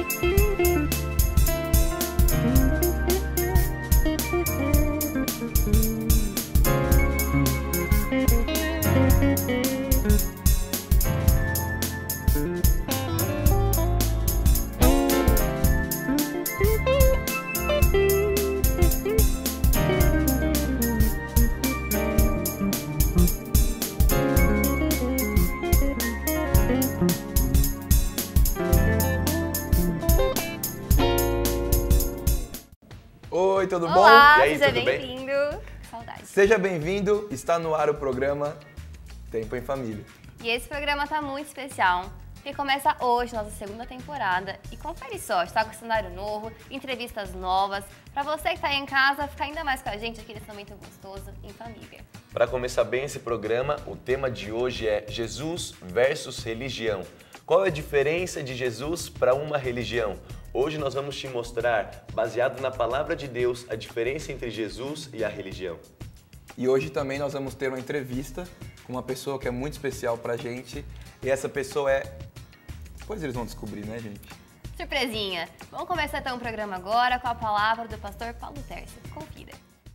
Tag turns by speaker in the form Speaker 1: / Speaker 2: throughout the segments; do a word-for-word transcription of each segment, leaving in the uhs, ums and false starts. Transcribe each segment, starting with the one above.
Speaker 1: Oi, tudo bom?
Speaker 2: Olá,
Speaker 1: e aí,
Speaker 2: seja
Speaker 1: tudo bem?
Speaker 2: bem-vindo. Que saudade.
Speaker 1: Seja bem-vindo, está no ar o programa Tempo em Família.
Speaker 2: E esse programa tá muito especial, porque começa hoje nossa segunda temporada. E confere só, está com cenário novo, entrevistas novas, para você que está aí em casa ficar ainda mais com a gente aqui nesse momento gostoso em família.
Speaker 3: Para começar bem esse programa, o tema de hoje é Jesus versus religião. Qual é a diferença de Jesus para uma religião? Hoje nós vamos te mostrar, baseado na palavra de Deus, a diferença entre Jesus e a religião.
Speaker 1: E hoje também nós vamos ter uma entrevista com uma pessoa que é muito especial pra gente. E essa pessoa é... Depois eles vão descobrir, né, gente?
Speaker 2: Surpresinha! Vamos começar então o programa agora com a palavra do pastor Paulo Tércio. Confira.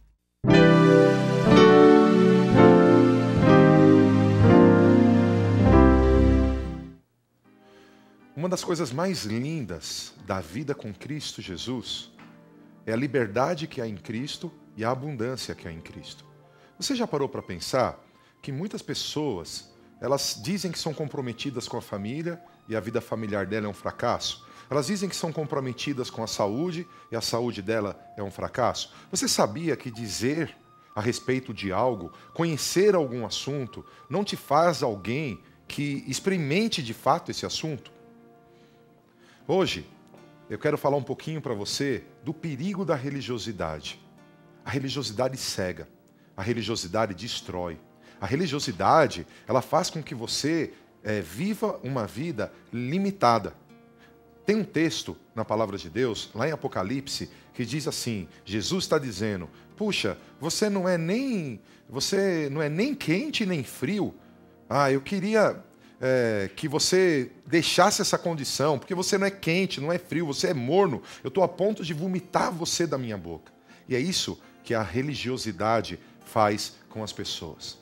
Speaker 4: Uma das coisas mais lindas da vida com Cristo Jesus é a liberdade que há em Cristo e a abundância que há em Cristo. Você já parou para pensar que muitas pessoas, elas dizem que são comprometidas com a família e a vida familiar dela é um fracasso? Elas dizem que são comprometidas com a saúde e a saúde dela é um fracasso? Você sabia que dizer a respeito de algo, conhecer algum assunto, não te faz alguém que experimente de fato esse assunto? Hoje, eu quero falar um pouquinho para você do perigo da religiosidade. A religiosidade cega, a religiosidade destrói. A religiosidade, ela faz com que você é, viva uma vida limitada. Tem um texto na palavra de Deus, lá em Apocalipse, que diz assim, Jesus está dizendo, puxa, você não é nem, você não é nem quente nem frio. Ah, eu queria... É, que você deixasse essa condição, porque você não é quente, não é frio, você é morno, eu estou a ponto de vomitar você da minha boca. E é isso que a religiosidade faz com as pessoas.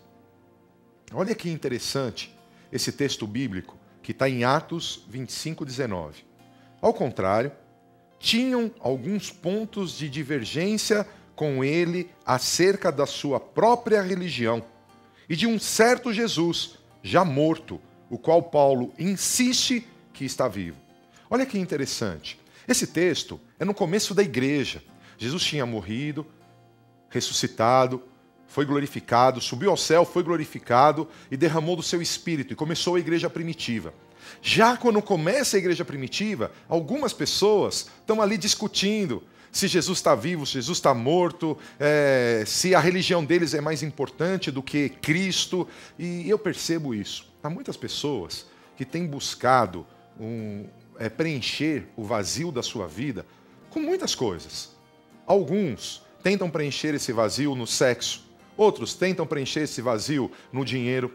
Speaker 4: Olha que interessante esse texto bíblico que está em Atos vinte e cinco, dezenove. Ao contrário, tinham alguns pontos de divergência com ele acerca da sua própria religião e de um certo Jesus, já morto, o qual Paulo insiste que está vivo. Olha que interessante. Esse texto é no começo da igreja. Jesus tinha morrido, ressuscitado, foi glorificado, subiu ao céu, foi glorificado e derramou do seu espírito. E começou a igreja primitiva. Já quando começa a igreja primitiva, algumas pessoas estão ali discutindo se Jesus está vivo, se Jesus está morto, é, se a religião deles é mais importante do que Cristo. E eu percebo isso. Há muitas pessoas que têm buscado um, é, preencher o vazio da sua vida com muitas coisas. Alguns tentam preencher esse vazio no sexo. Outros tentam preencher esse vazio no dinheiro.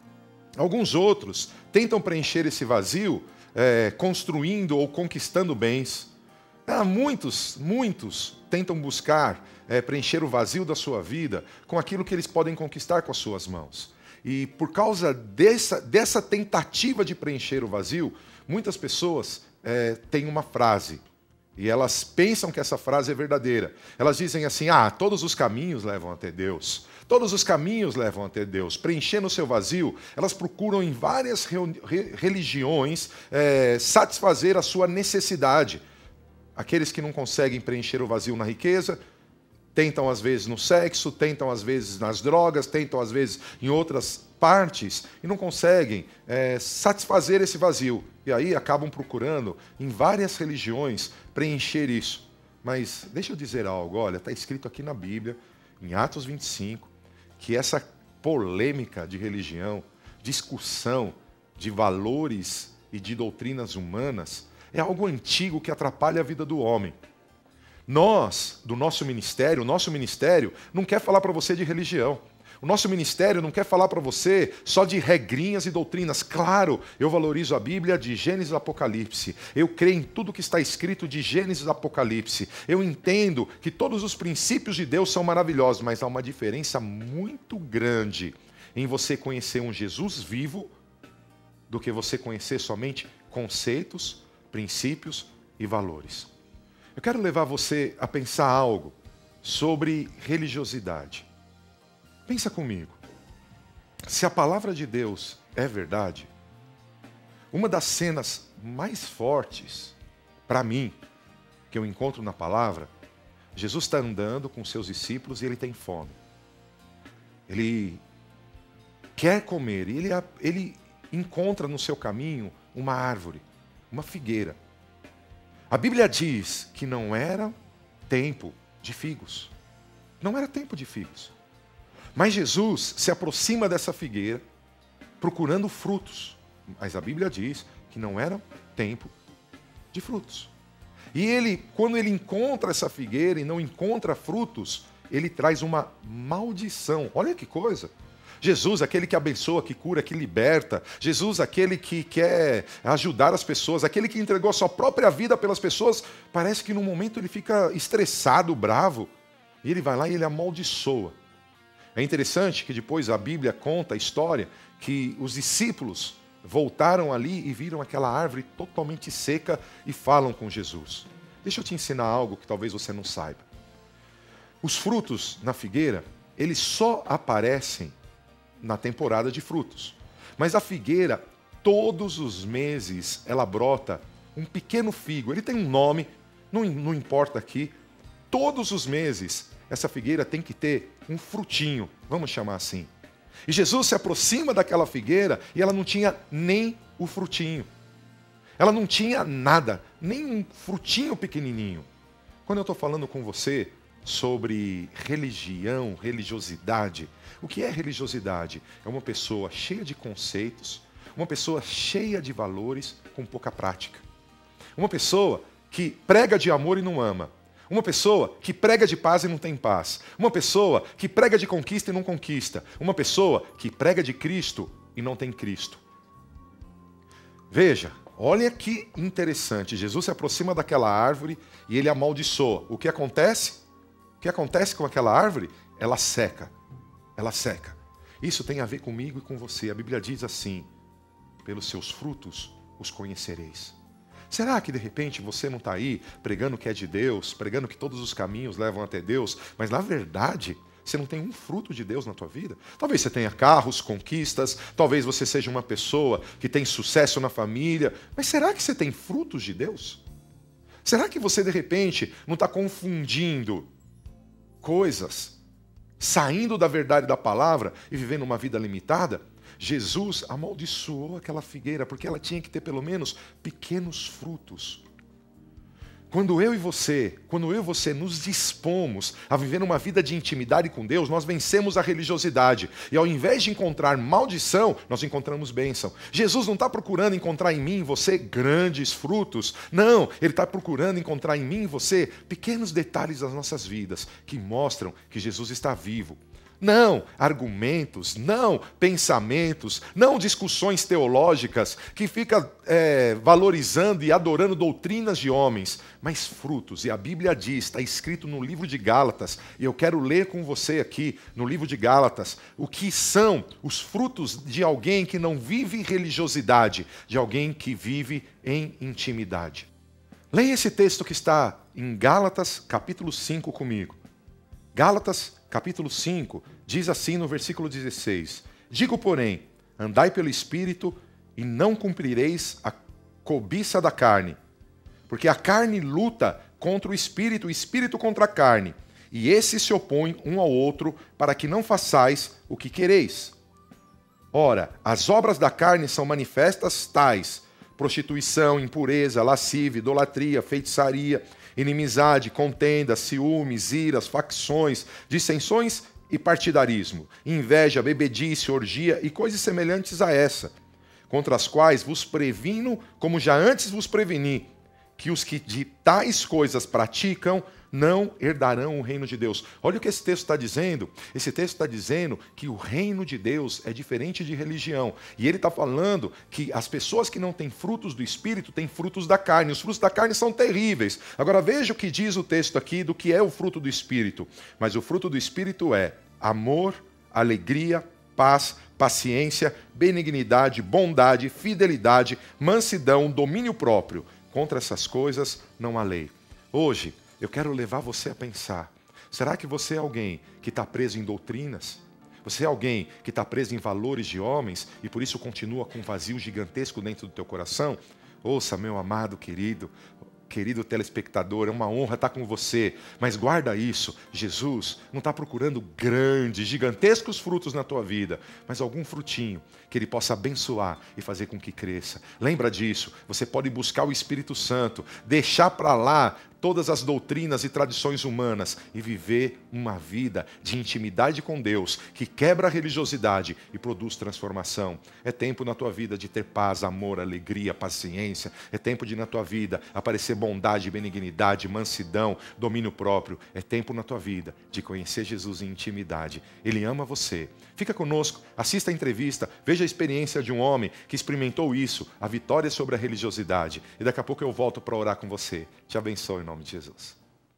Speaker 4: Alguns outros tentam preencher esse vazio é, construindo ou conquistando bens. Ah, muitos, muitos tentam buscar é, preencher o vazio da sua vida com aquilo que eles podem conquistar com as suas mãos. E por causa dessa, dessa tentativa de preencher o vazio, muitas pessoas é, têm uma frase. E elas pensam que essa frase é verdadeira. Elas dizem assim, ah, todos os caminhos levam até Deus. Todos os caminhos levam até Deus. Preenchendo o seu vazio, elas procuram em várias re religiões é, satisfazer a sua necessidade. Aqueles que não conseguem preencher o vazio na riqueza, tentam às vezes no sexo, tentam às vezes nas drogas, tentam às vezes em outras partes e não conseguem é, satisfazer esse vazio. E aí acabam procurando em várias religiões preencher isso. Mas deixa eu dizer algo, olha, está escrito aqui na Bíblia, em Atos vinte e cinco, que essa polêmica de religião, discussão de valores e de doutrinas humanas é algo antigo que atrapalha a vida do homem. Nós, do nosso ministério, o nosso ministério não quer falar para você de religião. O nosso ministério não quer falar para você só de regrinhas e doutrinas. Claro, eu valorizo a Bíblia de Gênesis e Apocalipse. Eu creio em tudo que está escrito de Gênesis e Apocalipse. Eu entendo que todos os princípios de Deus são maravilhosos, mas há uma diferença muito grande em você conhecer um Jesus vivo do que você conhecer somente conceitos, princípios e valores. Eu quero levar você a pensar algo sobre religiosidade. Pensa comigo. Se a palavra de Deus é verdade, uma das cenas mais fortes, para mim, que eu encontro na palavra, Jesus está andando com seus discípulos e ele tem fome. Ele quer comer e ele, ele encontra no seu caminho uma árvore, uma figueira. A Bíblia diz que não era tempo de figos. Não era tempo de figos. Mas Jesus se aproxima dessa figueira procurando frutos. Mas a Bíblia diz que não era tempo de frutos. E ele, quando ele encontra essa figueira e não encontra frutos, ele traz uma maldição. Olha que coisa! Jesus, aquele que abençoa, que cura, que liberta. Jesus, aquele que quer ajudar as pessoas, aquele que entregou a sua própria vida pelas pessoas. Parece que no momento ele fica estressado, bravo. E ele vai lá e ele amaldiçoa. É interessante que depois a Bíblia conta a história que os discípulos voltaram ali e viram aquela árvore totalmente seca e falam com Jesus. Deixa eu te ensinar algo que talvez você não saiba. Os frutos na figueira, eles só aparecem na temporada de frutos. Mas a figueira, todos os meses, ela brota um pequeno figo. Ele tem um nome, não, não importa aqui. Todos os meses, essa figueira tem que ter um frutinho, vamos chamar assim. E Jesus se aproxima daquela figueira e ela não tinha nem o frutinho. Ela não tinha nada, nem um frutinho pequenininho. Quando eu estou falando com você sobre religião, religiosidade, o que é religiosidade? É uma pessoa cheia de conceitos, uma pessoa cheia de valores com pouca prática. Uma pessoa que prega de amor e não ama. Uma pessoa que prega de paz e não tem paz. Uma pessoa que prega de conquista e não conquista. Uma pessoa que prega de Cristo e não tem Cristo. Veja, olha que interessante. Jesus se aproxima daquela árvore e ele amaldiçoa. O que acontece? O que acontece com aquela árvore? Ela seca. Ela seca. Isso tem a ver comigo e com você. A Bíblia diz assim: pelos seus frutos os conhecereis. Será que de repente você não está aí pregando que é de Deus, pregando que todos os caminhos levam até Deus, mas na verdade você não tem um fruto de Deus na tua vida? Talvez você tenha carros, conquistas, talvez você seja uma pessoa que tem sucesso na família, mas será que você tem frutos de Deus? Será que você de repente não está confundindo coisas, saindo da verdade da palavra e vivendo uma vida limitada? Jesus amaldiçoou aquela figueira porque ela tinha que ter pelo menos pequenos frutos. Quando eu e você, quando eu e você nos dispomos a viver uma vida de intimidade com Deus, nós vencemos a religiosidade. E ao invés de encontrar maldição, nós encontramos bênção. Jesus não está procurando encontrar em mim e você grandes frutos. Não, Ele está procurando encontrar em mim e você pequenos detalhes das nossas vidas que mostram que Jesus está vivo. Não argumentos, não pensamentos, não discussões teológicas que ficam é, valorizando e adorando doutrinas de homens, mas frutos. E a Bíblia diz, está escrito no livro de Gálatas, e eu quero ler com você aqui no livro de Gálatas, o que são os frutos de alguém que não vive religiosidade, de alguém que vive em intimidade. Leia esse texto que está em Gálatas capítulo cinco comigo. Gálatas capítulo cinco, diz assim no versículo dezesseis: Digo, porém, andai pelo Espírito e não cumprireis a cobiça da carne. Porque a carne luta contra o Espírito, o Espírito contra a carne. E esses se opõem um ao outro, para que não façais o que quereis. Ora, as obras da carne são manifestas tais: prostituição, impureza, lascívia, idolatria, feitiçaria, inimizade, contenda, ciúmes, iras, facções, dissensões e partidarismo, inveja, bebedice, orgia e coisas semelhantes a essa, contra as quais vos previno, como já antes vos preveni, que os que de tais coisas praticam não herdarão o reino de Deus. Olha o que esse texto está dizendo. Esse texto está dizendo que o reino de Deus é diferente de religião. E ele está falando que as pessoas que não têm frutos do Espírito têm frutos da carne. Os frutos da carne são terríveis. Agora veja o que diz o texto aqui do que é o fruto do Espírito. Mas o fruto do Espírito é amor, alegria, paz, paciência, benignidade, bondade, fidelidade, mansidão, domínio próprio. Contra essas coisas não há lei. Hoje, eu quero levar você a pensar, será que você é alguém que está preso em doutrinas? Você é alguém que está preso em valores de homens e por isso continua com um vazio gigantesco dentro do teu coração? Ouça, meu amado querido, querido telespectador, é uma honra estar com você, mas guarda isso, Jesus não está procurando grandes, gigantescos frutos na tua vida, mas algum frutinho que Ele possa abençoar e fazer com que cresça. Lembra disso, você pode buscar o Espírito Santo, deixar para lá todas as doutrinas e tradições humanas e viver uma vida de intimidade com Deus, que quebra a religiosidade e produz transformação. É tempo na tua vida de ter paz, amor, alegria, paciência. É tempo de na tua vida aparecer bondade, benignidade, mansidão, domínio próprio. É tempo na tua vida de conhecer Jesus em intimidade. Ele ama você. Fica conosco, assista a entrevista, veja a experiência de um homem que experimentou isso, a vitória sobre a religiosidade. E daqui a pouco eu volto para orar com você. Te abençoe em nome de Jesus.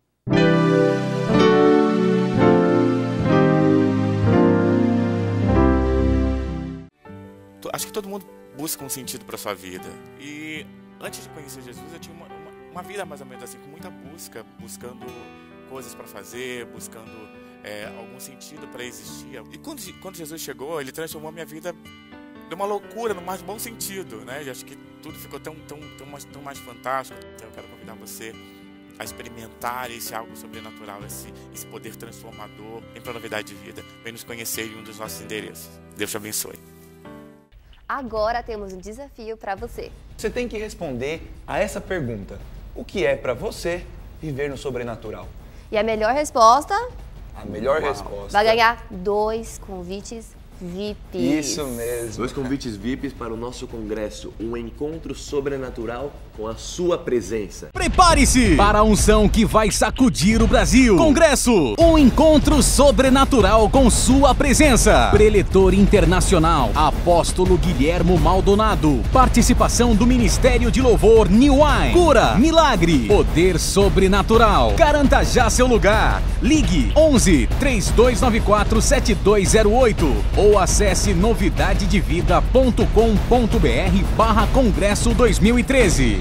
Speaker 5: Acho que todo mundo busca um sentido para sua vida. E antes de conhecer Jesus, eu tinha uma, uma, uma vida mais ou menos assim, com muita busca, buscando coisas para fazer, buscando é, algum sentido para existir. E quando, quando Jesus chegou, Ele transformou a minha vida de uma loucura, no mais bom sentido, né? Eu acho que tudo ficou tão, tão, tão, mais, tão mais fantástico. Então eu quero convidar você a experimentar esse algo sobrenatural, esse, esse poder transformador, em para novidade de vida. Vem nos conhecer em um dos nossos endereços. Deus te abençoe.
Speaker 2: Agora temos um desafio para você.
Speaker 1: Você tem que responder a essa pergunta. O que é para você viver no sobrenatural?
Speaker 2: E a melhor resposta
Speaker 1: A melhor
Speaker 3: Uau.
Speaker 1: resposta.
Speaker 2: vai ganhar dois convites V I Ps.
Speaker 1: Isso mesmo.
Speaker 3: Dois convites V I Ps para o nosso congresso, um encontro sobrenatural com a sua presença.
Speaker 6: Prepare-se para a unção que vai sacudir o Brasil. Congresso, um encontro sobrenatural com sua presença. Preletor internacional, Apóstolo Guilhermo Maldonado. Participação do Ministério de Louvor New Wine. Cura, milagre, poder sobrenatural. Garanta já seu lugar. Ligue onze, três dois nove quatro, sete dois zero oito ou acesse novidade de vida ponto com ponto br barra congresso dois mil e treze.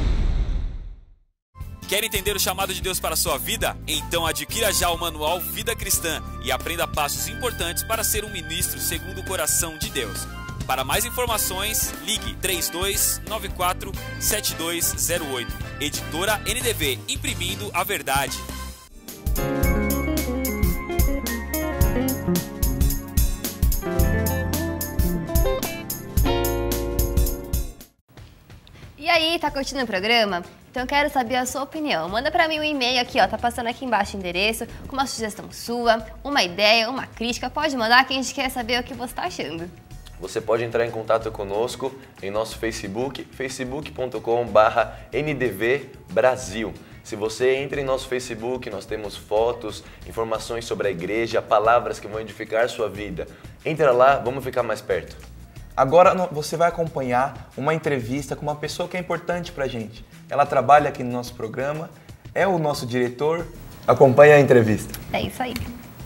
Speaker 7: Quer entender o chamado de Deus para a sua vida? Então adquira já o manual Vida Cristã e aprenda passos importantes para ser um ministro segundo o coração de Deus. Para mais informações, ligue três dois nove quatro, sete dois zero oito. Editora N D V, imprimindo a verdade.
Speaker 2: E aí, tá curtindo o programa? Então eu quero saber a sua opinião. Manda pra mim um e-mail aqui, ó, tá passando aqui embaixo o endereço, com uma sugestão sua, uma ideia, uma crítica. Pode mandar que a gente quer saber o que você tá achando.
Speaker 3: Você pode entrar em contato conosco em nosso Facebook, facebook ponto com barra N D V Brasil. Se você entra em nosso Facebook, nós temos fotos, informações sobre a igreja, palavras que vão edificar sua vida. Entra lá, vamos ficar mais perto.
Speaker 1: Agora você vai acompanhar uma entrevista com uma pessoa que é importante pra gente. Ela trabalha aqui no nosso programa, é o nosso diretor. Acompanhe a entrevista.
Speaker 2: É isso aí.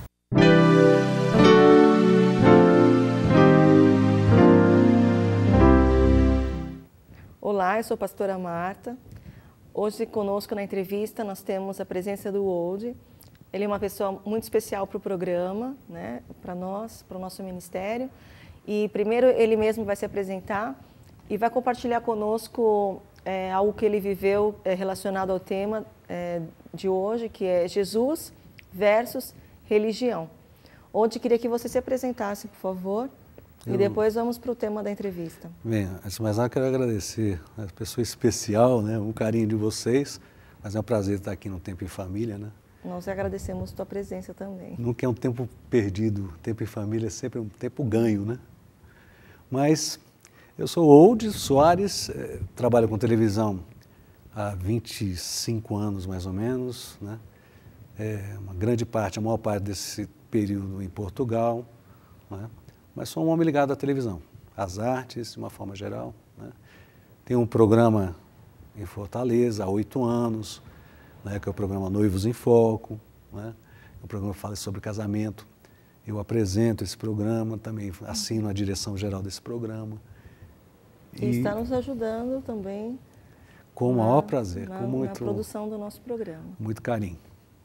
Speaker 8: Olá, eu sou a pastora Marta. Hoje conosco na entrevista nós temos a presença do Old. Ele é uma pessoa muito especial para o programa, né? Para nós, para o nosso ministério. E primeiro ele mesmo vai se apresentar e vai compartilhar conosco é, algo que ele viveu é, relacionado ao tema é, de hoje, que é Jesus versus religião. Onde queria que você se apresentasse, por favor, eu... e depois vamos para o tema da entrevista.
Speaker 9: Bem, antes de mais nada, quero agradecer a pessoa especial, né, um carinho de vocês, mas é um prazer estar aqui no Tempo em Família, né?
Speaker 8: Nós agradecemos a tua presença também.
Speaker 9: Nunca é um tempo perdido, tempo em família é sempre um tempo ganho, né? Mas eu sou Old Soares, eh, trabalho com televisão há vinte e cinco anos mais ou menos, né? É, uma grande parte, a maior parte desse período em Portugal, né? Mas sou um homem ligado à televisão, às artes, de uma forma geral, né? Tenho um programa em Fortaleza há oito anos, né? Que é o programa Noivos em Foco, né? O programa fala sobre casamento. Eu apresento esse programa, também assino a direção geral desse programa.
Speaker 8: E, e está nos ajudando também.
Speaker 9: Com o maior prazer,
Speaker 8: na,
Speaker 9: com muito,
Speaker 8: na produção do nosso programa.
Speaker 9: Muito carinho.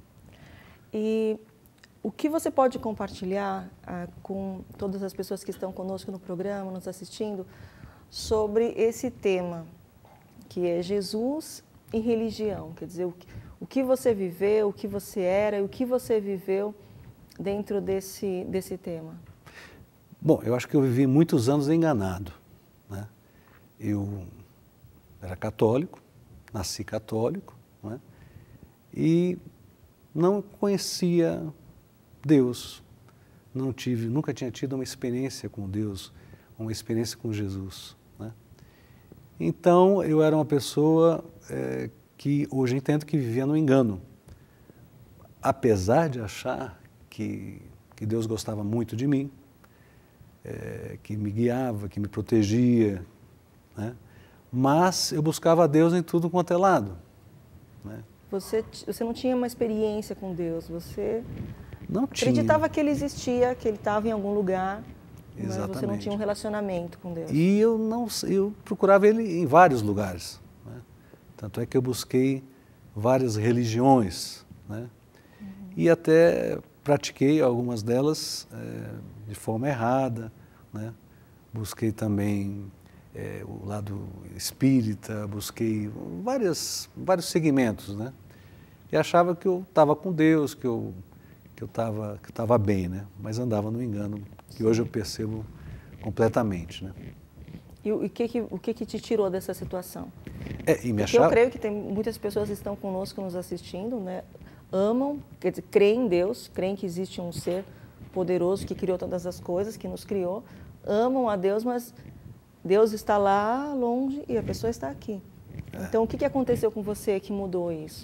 Speaker 8: E o que você pode compartilhar ah, com todas as pessoas que estão conosco no programa, nos assistindo, sobre esse tema, que é Jesus e religião? Quer dizer, o que, o que você viveu, o que você era e o que você viveu dentro desse, desse tema?
Speaker 9: Bom, eu acho que eu vivi muitos anos enganado, né? Eu era católico, nasci católico, né? E não conhecia Deus, não tive, nunca tinha tido uma experiência com Deus, uma experiência com Jesus, né? Então, eu era uma pessoa é, que hoje entendo que vivia no engano, apesar de achar que, que Deus gostava muito de mim, é, que me guiava, que me protegia, né? Mas eu buscava a Deus em tudo quanto é lado, né?
Speaker 8: Você, você não tinha uma experiência com Deus, você
Speaker 9: não tinha.
Speaker 8: Acreditava que Ele existia, que Ele estava em algum lugar,
Speaker 9: Exatamente.
Speaker 8: Mas você não tinha um relacionamento com Deus.
Speaker 9: E eu, não, eu procurava Ele em vários lugares, né? Tanto é que eu busquei várias religiões, né? Uhum. E até pratiquei algumas delas é, de forma errada, né? Busquei também é, o lado espírita, busquei várias, vários segmentos, né? E achava que eu estava com Deus, que eu que eu estava que eu estava bem, né? Mas andava no engano, que hoje eu percebo completamente, né?
Speaker 8: E o que que, o que que te tirou dessa situação?
Speaker 9: É, e me
Speaker 8: Porque
Speaker 9: achava...
Speaker 8: eu creio que tem muitas pessoas que estão conosco nos assistindo, né? Amam, quer dizer, creem em Deus, creem que existe um ser poderoso que criou todas as coisas, que nos criou, amam a Deus, mas Deus está lá longe e a pessoa está aqui. É. Então, o que que aconteceu com você que mudou isso?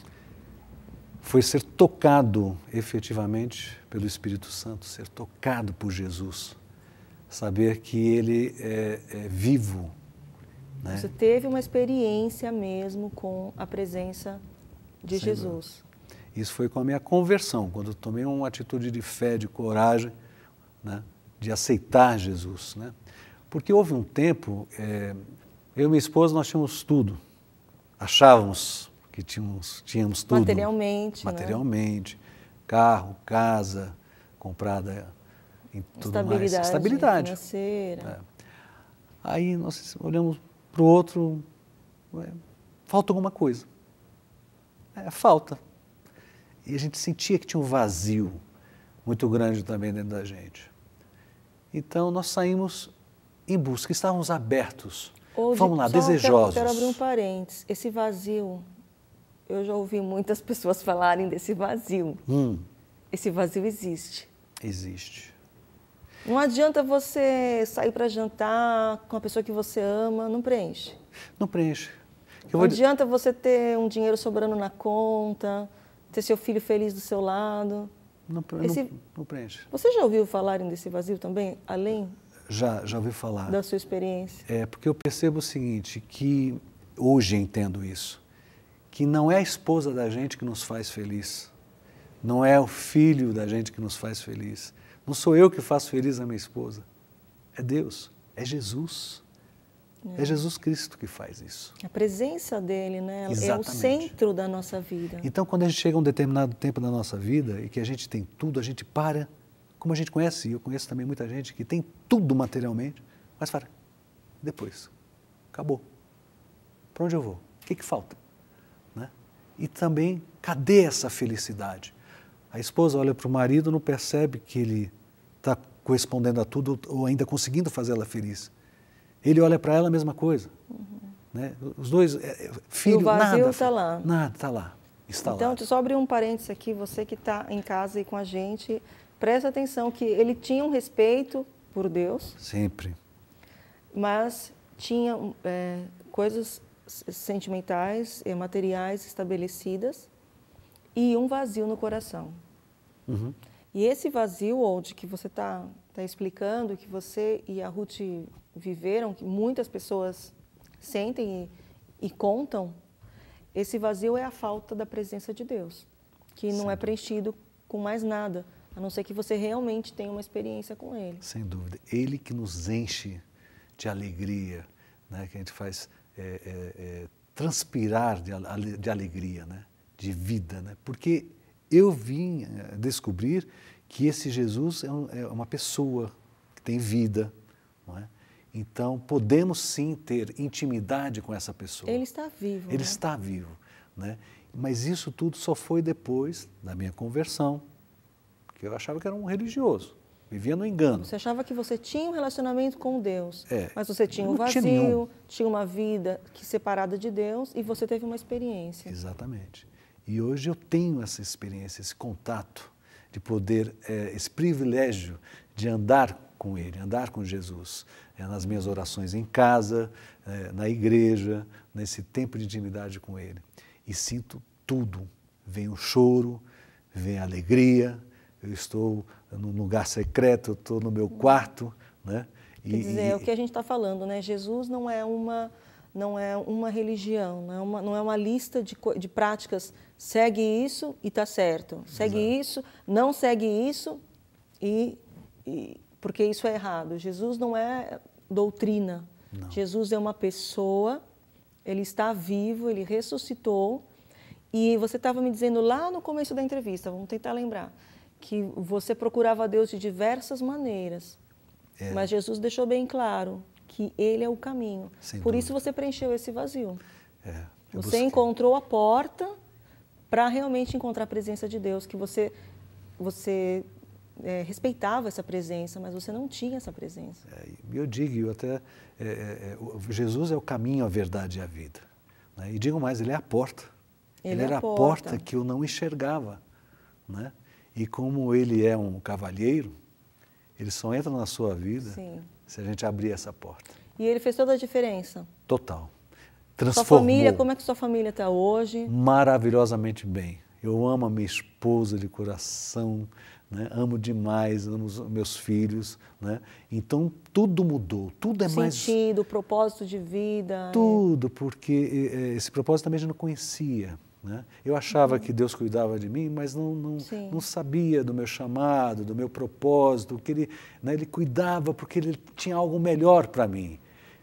Speaker 9: Foi ser tocado efetivamente pelo Espírito Santo, ser tocado por Jesus, saber que Ele é, é vivo, né?
Speaker 8: Você teve uma experiência mesmo com a presença de Sem Jesus.
Speaker 9: Dúvida. Isso foi com a minha conversão, quando eu tomei uma atitude de fé, de coragem, né? De aceitar Jesus, né? Porque houve um tempo, é, eu e minha esposa, nós tínhamos tudo, achávamos que tínhamos, tínhamos tudo.
Speaker 8: Materialmente,
Speaker 9: Materialmente, né? Carro, casa, comprada em tudo
Speaker 8: Estabilidade
Speaker 9: mais. Estabilidade
Speaker 8: financeira.
Speaker 9: É. Aí nós olhamos para o outro, é, falta alguma coisa. É, falta. E a gente sentia que tinha um vazio muito grande também dentro da gente. Então nós saímos em busca, estávamos abertos.
Speaker 8: Hoje,
Speaker 9: Vamos lá,
Speaker 8: só
Speaker 9: desejosos.
Speaker 8: Quero, quero abrir um parênteses. Esse vazio, eu já ouvi muitas pessoas falarem desse vazio.
Speaker 9: Hum.
Speaker 8: Esse vazio existe.
Speaker 9: Existe.
Speaker 8: Não adianta você sair para jantar com a pessoa que você ama, não preenche.
Speaker 9: Não preenche.
Speaker 8: Eu não adianta você ter um dinheiro sobrando na conta, ter seu filho feliz do seu lado.
Speaker 9: Não,
Speaker 8: Esse...
Speaker 9: não, não preenche.
Speaker 8: Você já ouviu falarem desse vazio também, além?
Speaker 9: Já, já ouvi falar.
Speaker 8: Da sua experiência?
Speaker 9: É, porque eu percebo o seguinte, que hoje entendo isso, que não é a esposa da gente que nos faz feliz, não é o filho da gente que nos faz feliz, não sou eu que faço feliz a minha esposa, é Deus, é Jesus, é, é Jesus Cristo que faz isso.
Speaker 8: A presença dele, né?
Speaker 9: Exatamente.
Speaker 8: É o centro da nossa vida.
Speaker 9: Então, quando a gente chega a um determinado tempo da nossa vida e que a gente tem tudo, a gente para, como a gente conhece, e eu conheço também muita gente que tem tudo materialmente, mas para, depois, acabou. Para onde eu vou? O que que falta? Né? E também, cadê essa felicidade? A esposa olha para o marido, não percebe que ele está correspondendo a tudo ou ainda conseguindo fazer ela feliz. Ele olha para ela a mesma coisa. Uhum. Né? Os dois, é, filho,
Speaker 8: e o vazio
Speaker 9: nada.
Speaker 8: está lá.
Speaker 9: Nada, está lá. Está
Speaker 8: então,
Speaker 9: lá.
Speaker 8: só abrir um parênteses aqui, você que está em casa aí com a gente, presta atenção que ele tinha um respeito por Deus.
Speaker 9: Sempre.
Speaker 8: Mas tinha é, coisas sentimentais e materiais estabelecidas e um vazio no coração.
Speaker 9: Uhum.
Speaker 8: E esse vazio, onde que você está tá explicando, que você e a Ruth viveram, que muitas pessoas sentem e, e contam, esse vazio é a falta da presença de Deus, que não
Speaker 9: Sim.
Speaker 8: é preenchido com mais nada, a não ser que você realmente tenha uma experiência com Ele.
Speaker 9: Sem dúvida. Ele que nos enche de alegria, né? Que a gente faz é, é, é, transpirar de, de alegria, né? De vida. Né? Porque eu vim descobrir que esse Jesus é, um, é uma pessoa que tem vida, não é? Então, podemos sim ter intimidade com essa pessoa.
Speaker 8: Ele está vivo.
Speaker 9: Ele
Speaker 8: né?
Speaker 9: está vivo, né? Mas isso tudo só foi depois da minha conversão, que eu achava que era um religioso, vivia no engano.
Speaker 8: Você achava que você tinha um relacionamento com Deus,
Speaker 9: É,
Speaker 8: mas você tinha um
Speaker 9: não tinha
Speaker 8: vazio,
Speaker 9: nenhum.
Speaker 8: tinha uma vida que separada de Deus e você teve uma experiência.
Speaker 9: Exatamente. E hoje eu tenho essa experiência, esse contato, de poder, é, esse privilégio de andar com Ele, andar com Jesus, é, nas minhas orações em casa, é, na igreja, nesse tempo de intimidade com Ele. E sinto tudo. Vem o choro, vem a alegria, eu estou num lugar secreto, eu estou no meu quarto, né? E,
Speaker 8: Quer dizer,
Speaker 9: e,
Speaker 8: é o que a gente está falando, né? Jesus não é uma, não é uma religião, não é uma, não é uma lista de, de práticas, segue isso e está certo, segue
Speaker 9: Exato.
Speaker 8: isso, não segue isso, e, e, porque isso é errado. Jesus não é doutrina,
Speaker 9: Não.
Speaker 8: Jesus é uma pessoa, Ele está vivo, Ele ressuscitou, e você estava me dizendo lá no começo da entrevista, vamos tentar lembrar, que você procurava Deus de diversas maneiras,
Speaker 9: É.
Speaker 8: mas Jesus deixou bem claro que Ele é o caminho.
Speaker 9: Sem
Speaker 8: Por
Speaker 9: dúvida.
Speaker 8: isso você preencheu esse vazio.
Speaker 9: é, eu
Speaker 8: Você
Speaker 9: busquei.
Speaker 8: encontrou a porta para realmente encontrar a presença de Deus, que você, você é, respeitava essa presença, mas você não tinha essa presença.
Speaker 9: É, e eu digo, eu até, é, é, o- Jesus é o caminho, a verdade e a vida. Né? E digo mais, Ele é a porta.
Speaker 8: Ele
Speaker 9: Ele
Speaker 8: é
Speaker 9: era
Speaker 8: a
Speaker 9: a
Speaker 8: porta.
Speaker 9: porta que eu não enxergava. Né? E como Ele é um cavalheiro, Ele só entra na sua vida
Speaker 8: Sim.
Speaker 9: se a gente abrir essa porta.
Speaker 8: E Ele fez toda a diferença.
Speaker 9: Total.
Speaker 8: Sua
Speaker 9: Transformou
Speaker 8: família, como é que sua família está hoje?
Speaker 9: maravilhosamente bem. Eu amo a minha esposa de coração, né? Amo demais, amo os meus filhos. Né? Então, tudo mudou, tudo é mais...
Speaker 8: Sentido, propósito de vida.
Speaker 9: Tudo, porque eh, esse propósito também a gente não conhecia. Né? Eu achava que Deus cuidava de mim, mas não, não,
Speaker 8: Sim.
Speaker 9: não sabia do meu chamado, do meu propósito, que ele, né, ele cuidava porque Ele tinha algo melhor para mim.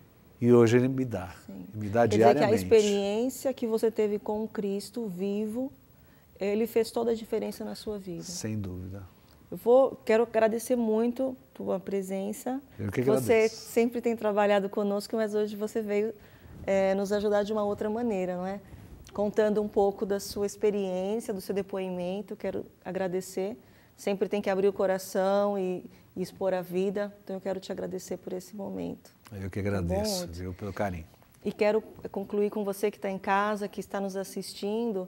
Speaker 9: E hoje Ele me dá,
Speaker 8: Sim.
Speaker 9: me dá
Speaker 8: Quer dizer que
Speaker 9: diariamente.
Speaker 8: a experiência que você teve com Cristo vivo, Ele fez toda a diferença na sua vida.
Speaker 9: Sem dúvida.
Speaker 8: Eu vou, quero agradecer muito a tua presença.
Speaker 9: Eu que
Speaker 8: Você
Speaker 9: agradeço.
Speaker 8: sempre tem trabalhado conosco, mas hoje você veio é, nos ajudar de uma outra maneira, não é? Contando um pouco da sua experiência, do seu depoimento. Quero agradecer. Sempre tem que abrir o coração e, e expor a vida. Então, eu quero te agradecer por esse momento.
Speaker 9: Eu que
Speaker 8: Tá bom,
Speaker 9: agradeço,
Speaker 8: Hudson?
Speaker 9: viu, pelo carinho.
Speaker 8: E quero concluir com você que está em casa, que está nos assistindo,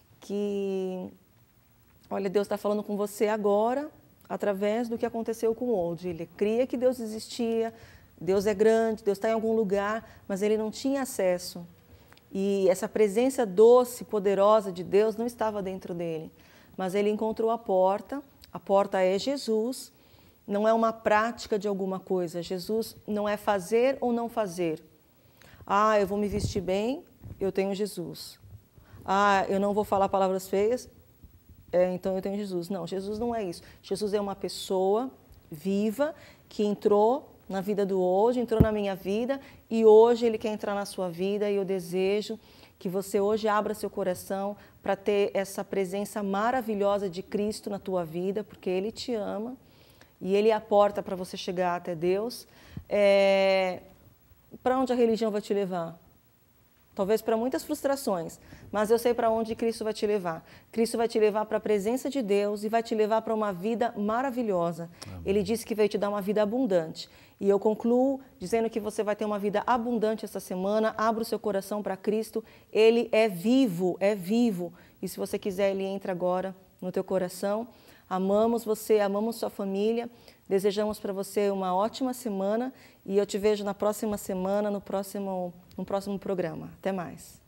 Speaker 8: que, olha, Deus está falando com você agora, através do que aconteceu com o Old. Ele cria que Deus existia, Deus é grande, Deus está em algum lugar, mas ele não tinha acesso. E essa presença doce, poderosa de Deus não estava dentro dele. Mas ele encontrou a porta, a porta é Jesus, não é uma prática de alguma coisa. Jesus não é fazer ou não fazer. Ah, eu vou me vestir bem, eu tenho Jesus. Ah, eu não vou falar palavras feias, é, então eu tenho Jesus. Não, Jesus não é isso. Jesus é uma pessoa viva que entrou na vida do hoje, entrou na minha vida e hoje Ele quer entrar na sua vida e eu desejo que você hoje abra seu coração para ter essa presença maravilhosa de Cristo na tua vida, porque Ele te ama e Ele é a porta para você chegar até Deus. É... Para onde a religião vai te levar? Talvez para muitas frustrações, mas eu sei para onde Cristo vai te levar. Cristo vai te levar para a presença de Deus e vai te levar para uma vida maravilhosa. Amém. Ele disse que veio te dar uma vida abundante. E eu concluo dizendo que você vai ter uma vida abundante essa semana. Abra o seu coração para Cristo. Ele é vivo, é vivo. E se você quiser, Ele entra agora no teu coração. Amamos você, amamos sua família. Desejamos para você uma ótima semana e eu te vejo na próxima semana, no próximo, no próximo programa. Até mais.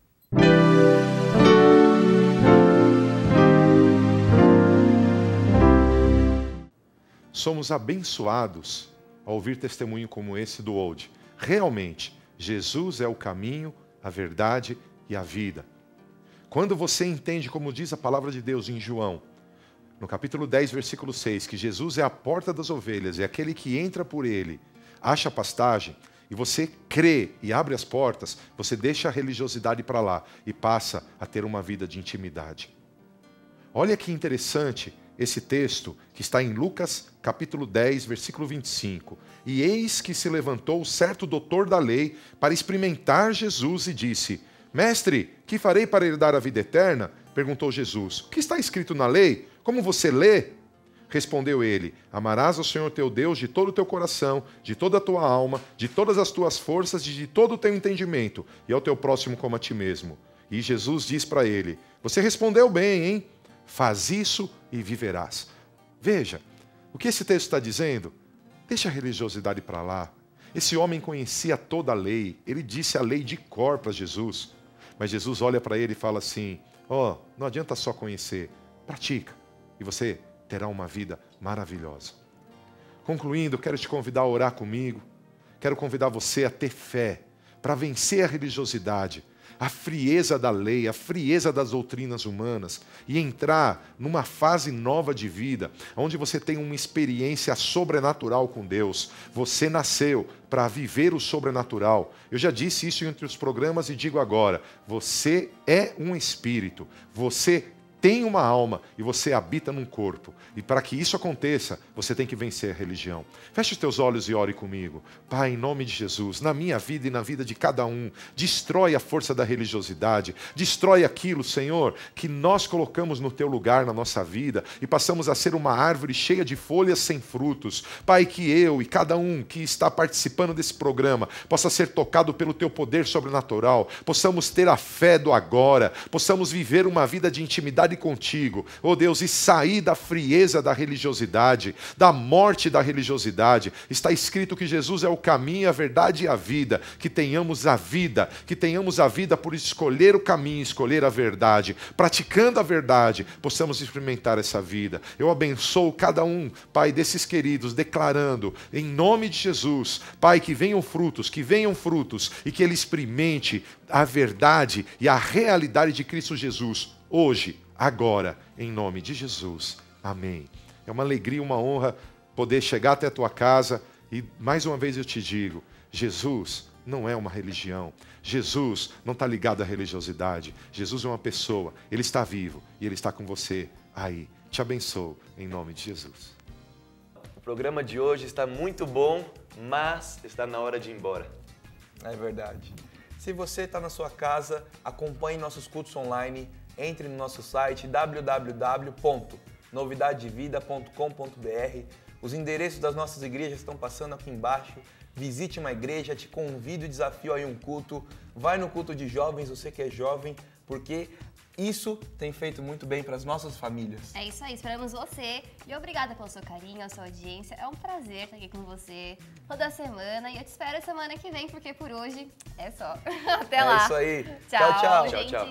Speaker 4: Somos abençoados ao ouvir testemunho como esse do Old. Realmente, Jesus é o caminho, a verdade e a vida. Quando você entende, como diz a palavra de Deus em João, no capítulo dez, versículo seis, que Jesus é a porta das ovelhas, é aquele que entra por ele, acha pastagem, e você crê e abre as portas, você deixa a religiosidade para lá e passa a ter uma vida de intimidade. Olha que interessante esse texto que está em Lucas, capítulo dez, versículo vinte e cinco. E eis que se levantou certo doutor da lei para experimentar Jesus e disse: Mestre, que farei para herdar a vida eterna? Perguntou Jesus. O que está escrito na lei? Como você lê? Respondeu ele: Amarás ao Senhor teu Deus de todo o teu coração, de toda a tua alma, de todas as tuas forças e de todo o teu entendimento, e ao teu próximo como a ti mesmo. E Jesus diz para ele: Você respondeu bem, hein? Faz isso e viverás. Veja, o que esse texto está dizendo? Deixa a religiosidade para lá. Esse homem conhecia toda a lei, ele disse a lei de cor para Jesus. Mas Jesus olha para ele e fala assim: ó, oh, não adianta só conhecer, pratica, e você terá uma vida maravilhosa. Concluindo, quero te convidar a orar comigo, quero convidar você a ter fé, para vencer a religiosidade, a frieza da lei, a frieza das doutrinas humanas e entrar numa fase nova de vida, onde você tem uma experiência sobrenatural com Deus. Você nasceu para viver o sobrenatural. Eu já disse isso entre os programas e digo agora: você é um espírito, você tem uma alma e você habita num corpo. E para que isso aconteça, você tem que vencer a religião. Feche os teus olhos e ore comigo. Pai, em nome de Jesus, na minha vida e na vida de cada um, destrói a força da religiosidade, destrói aquilo, Senhor, que nós colocamos no teu lugar na nossa vida e passamos a ser uma árvore cheia de folhas sem frutos. Pai, que eu e cada um que está participando desse programa possa ser tocado pelo teu poder sobrenatural, possamos ter a fé do agora, possamos viver uma vida de intimidade contigo, oh Deus, e sair da frieza da religiosidade, da morte da religiosidade. Está escrito que Jesus é o caminho, a verdade e a vida, que tenhamos a vida, que tenhamos a vida por escolher o caminho, escolher a verdade, praticando a verdade, possamos experimentar essa vida. Eu abençoo cada um, Pai, desses queridos, declarando, em nome de Jesus, Pai, que venham frutos, que venham frutos, e que ele experimente a verdade e a realidade de Cristo Jesus, hoje, agora, em nome de Jesus. Amém. É uma alegria, uma honra poder chegar até a tua casa e, mais uma vez eu te digo, Jesus não é uma religião. Jesus não está ligado à religiosidade. Jesus é uma pessoa. Ele está vivo e Ele está com você aí. Te abençoo, em nome de Jesus.
Speaker 3: O programa de hoje está muito bom, mas está na hora de ir embora.
Speaker 1: É verdade. Se você está na sua casa, acompanhe nossos cultos online. Entre no nosso site w w w ponto novidade de vida ponto com ponto b r. Os endereços das nossas igrejas estão passando aqui embaixo. Visite uma igreja, te convido e desafio aí um culto. Vai no culto de jovens, você que é jovem, porque isso tem feito muito bem para as nossas famílias.
Speaker 2: É isso aí, esperamos você. E obrigada pelo seu carinho, a sua audiência. É um prazer estar aqui com você toda semana. E eu te espero semana que vem, porque por hoje é só. Até lá.
Speaker 1: É isso aí.
Speaker 2: Tchau,
Speaker 1: tchau. Tchau,
Speaker 2: gente.
Speaker 3: tchau.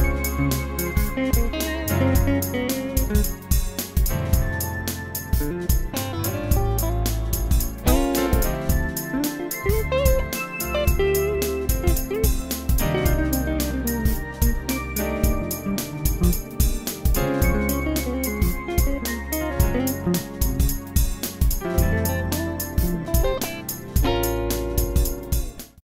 Speaker 10: Thank you.